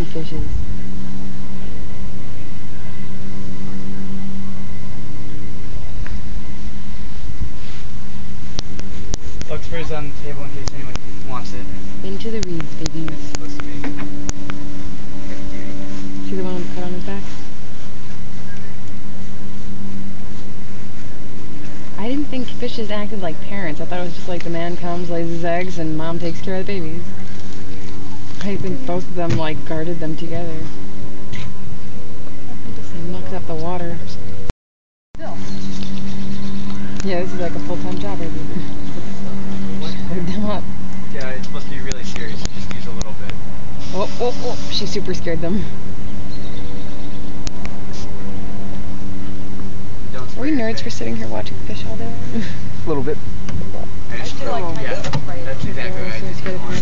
see fishes. Larkspur's on the table in case anyone wants it. Into the reeds, babies. It's supposed to be heavy duty. See the one with the cut on his back? I didn't think fishes acted like parents. I thought it was just like the man comes, lays his eggs, and mom takes care of the babies. I think both of them like guarded them together. They mucked up the water. Yeah, this is like a full-time job right here. Hook them up. Yeah, it's supposed to be really serious. Just use a little bit. Oh, oh, oh. She super scared them. Are we nerds for sitting here watching fish all day? A little bit. I just, yeah, that's exactly what I did.